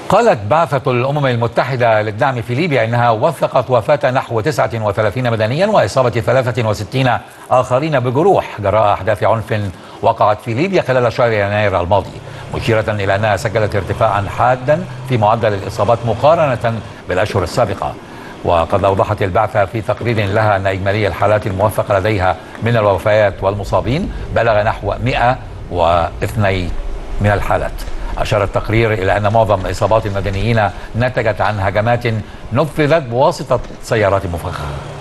قالت بعثة الأمم المتحدة للدعم في ليبيا إنها وثقت وفاة نحو 39 مدنيا وإصابة 63 آخرين بجروح جراء أحداث عنف وقعت في ليبيا خلال شهر يناير الماضي، مشيرة إلى أنها سجلت ارتفاعا حادا في معدل الإصابات مقارنة بالأشهر السابقة. وقد أوضحت البعثة في تقرير لها أن إجمالي الحالات الموثقة لديها من الوفيات والمصابين بلغ نحو 102 من الحالات. أشار التقرير إلى أن معظم إصابات المدنيين نتجت عن هجمات نفذت بواسطة سيارات مفخخة.